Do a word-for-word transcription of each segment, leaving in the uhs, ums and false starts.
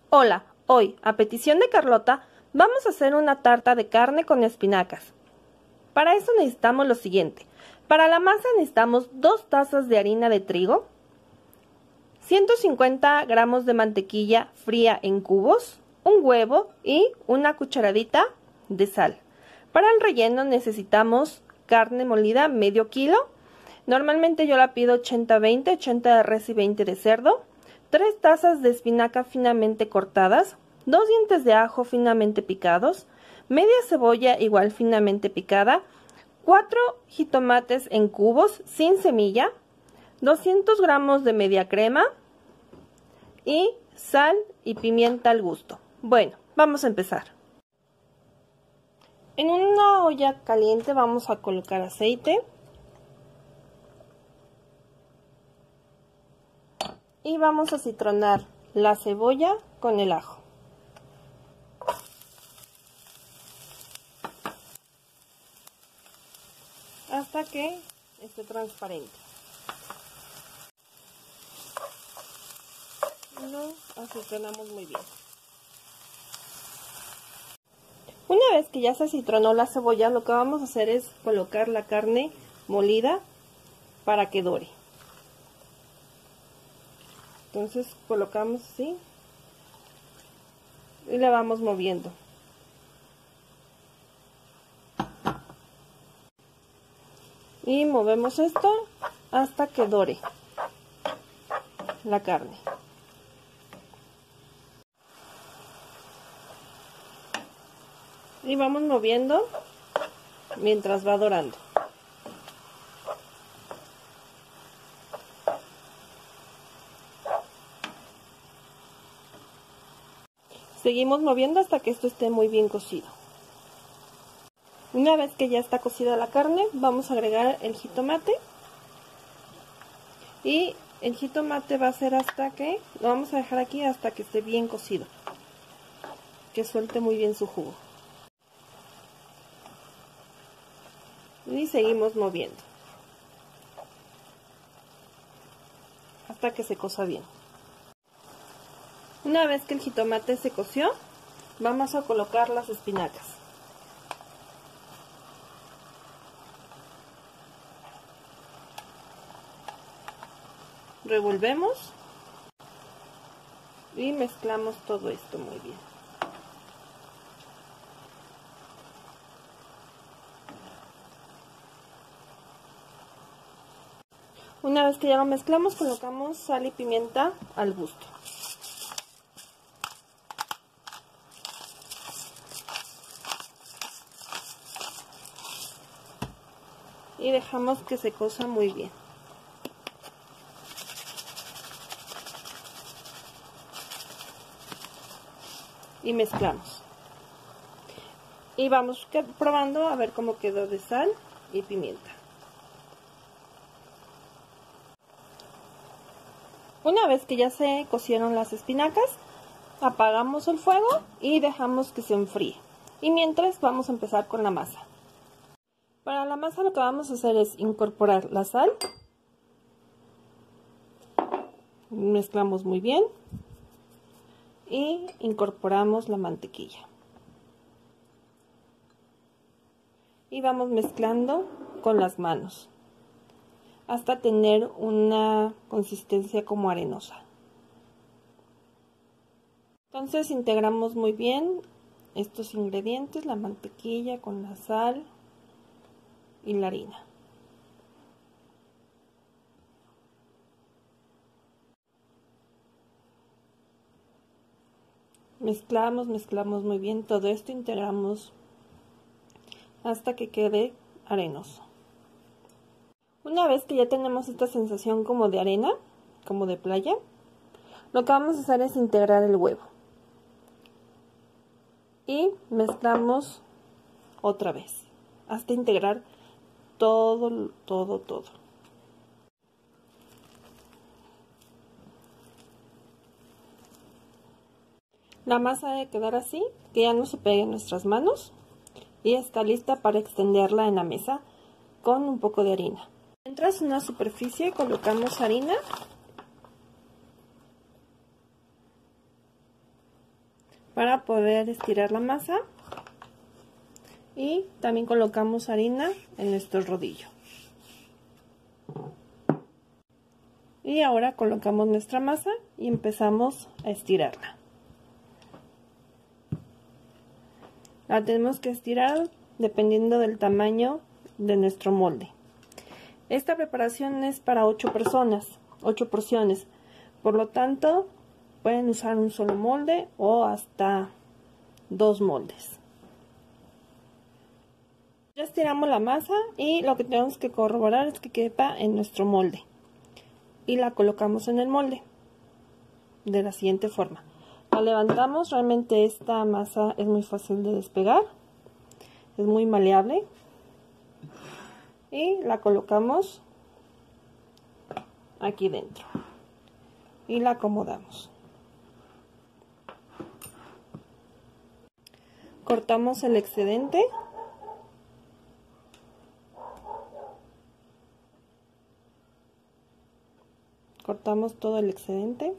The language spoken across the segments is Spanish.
Hola, hoy, a petición de Carlota, vamos a hacer una tarta de carne con espinacas. Para eso necesitamos lo siguiente. Para la masa necesitamos dos tazas de harina de trigo, ciento cincuenta gramos de mantequilla fría en cubos, un huevo y una cucharadita de sal. Para el relleno necesitamos carne molida medio kilo. Normalmente yo la pido ochenta veinte, ochenta de res y veinte de cerdo. tres tazas de espinaca finamente cortadas, dos dientes de ajo finamente picados, media cebolla igual finamente picada, cuatro jitomates en cubos sin semilla, doscientos gramos de media crema y sal y pimienta al gusto. Bueno, vamos a empezar. En una olla caliente vamos a colocar aceite. Y vamos a citronar la cebolla con el ajo. Hasta que esté transparente. Lo acitronamos muy bien. Una vez que ya se acitronó la cebolla, lo que vamos a hacer es colocar la carne molida para que dore. Entonces colocamos así y la vamos moviendo. Y movemos esto hasta que dore la carne. Y vamos moviendo mientras va dorando. Seguimos moviendo hasta que esto esté muy bien cocido. Una vez que ya está cocida la carne, vamos a agregar el jitomate. Y el jitomate va a ser hasta que, lo vamos a dejar aquí hasta que esté bien cocido. Que suelte muy bien su jugo. Y seguimos moviendo. Hasta que se cosa bien. Una vez que el jitomate se coció, vamos a colocar las espinacas. Revolvemos y mezclamos todo esto muy bien. Una vez que ya lo mezclamos, colocamos sal y pimienta al gusto. Y dejamos que se cosa muy bien. Y mezclamos. Y vamos probando a ver cómo quedó de sal y pimienta. Una vez que ya se cocieron las espinacas, apagamos el fuego y dejamos que se enfríe. Y mientras vamos a empezar con la masa. Para la masa lo que vamos a hacer es incorporar la sal. Mezclamos muy bien. Y incorporamos la mantequilla. Y vamos mezclando con las manos. Hasta tener una consistencia como arenosa. Entonces integramos muy bien estos ingredientes, la mantequilla con la sal y la harina. Mezclamos, mezclamos muy bien todo esto, integramos hasta que quede arenoso. Una vez que ya tenemos esta sensación como de arena, como de playa, lo que vamos a hacer es integrar el huevo. Y mezclamos otra vez, hasta integrar todo, todo, todo. La masa debe quedar así, que ya no se pegue en nuestras manos. Y está lista para extenderla en la mesa con un poco de harina. Mientras una superficie colocamos harina para poder estirar la masa. Y también colocamos harina en nuestro rodillo. Y ahora colocamos nuestra masa y empezamos a estirarla. La tenemos que estirar dependiendo del tamaño de nuestro molde. Esta preparación es para ocho personas, ocho porciones. Por lo tanto, pueden usar un solo molde o hasta dos moldes. Ya estiramos la masa y lo que tenemos que corroborar es que quepa en nuestro molde. Y la colocamos en el molde de la siguiente forma. La levantamos, realmente esta masa es muy fácil de despegar, es muy maleable. Y la colocamos aquí dentro y la acomodamos. Cortamos el excedente. Cortamos todo el excedente.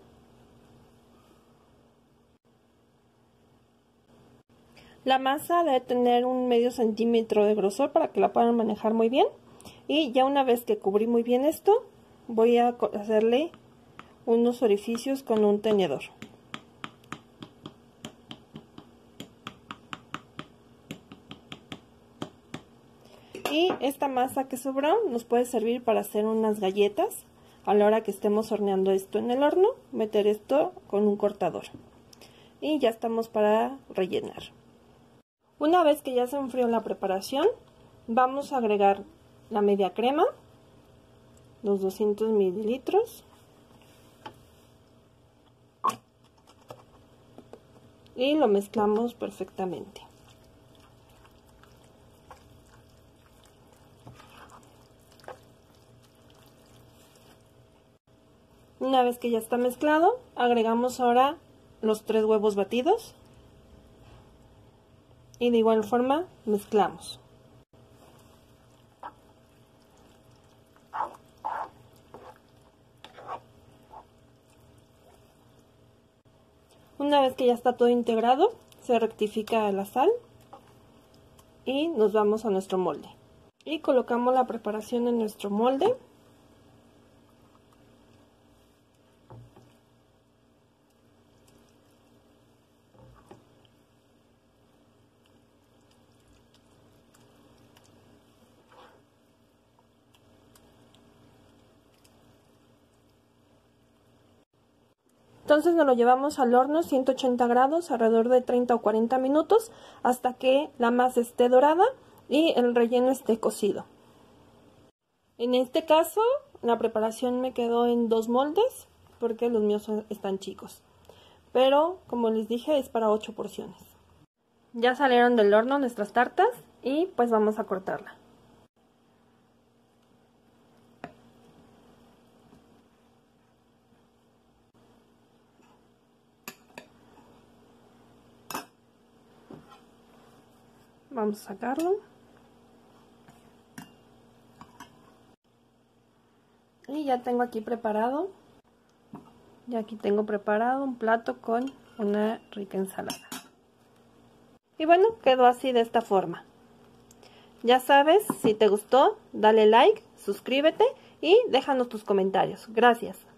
La masa debe tener un medio centímetro de grosor para que la puedan manejar muy bien. Y ya una vez que cubrí muy bien esto, voy a hacerle unos orificios con un tenedor. Y esta masa que sobró nos puede servir para hacer unas galletas. A la hora que estemos horneando esto en el horno, meter esto con un cortador. Y ya estamos para rellenar. Una vez que ya se enfrió la preparación, vamos a agregar la media crema, los doscientos mililitros, y lo mezclamos perfectamente. Una vez que ya está mezclado, agregamos ahora los tres huevos batidos y de igual forma mezclamos. Una vez que ya está todo integrado, se rectifica la sal y nos vamos a nuestro molde. Y colocamos la preparación en nuestro molde. Entonces nos lo llevamos al horno ciento ochenta grados alrededor de treinta o cuarenta minutos hasta que la masa esté dorada y el relleno esté cocido. En este caso la preparación me quedó en dos moldes porque los míos están chicos, pero como les dije es para ocho porciones. Ya salieron del horno nuestras tartas y pues vamos a cortarla. Vamos a sacarlo. Y ya tengo aquí preparado. Ya aquí tengo preparado un plato con una rica ensalada. Y bueno, quedó así de esta forma. Ya sabes, si te gustó, dale like, suscríbete y déjanos tus comentarios. Gracias.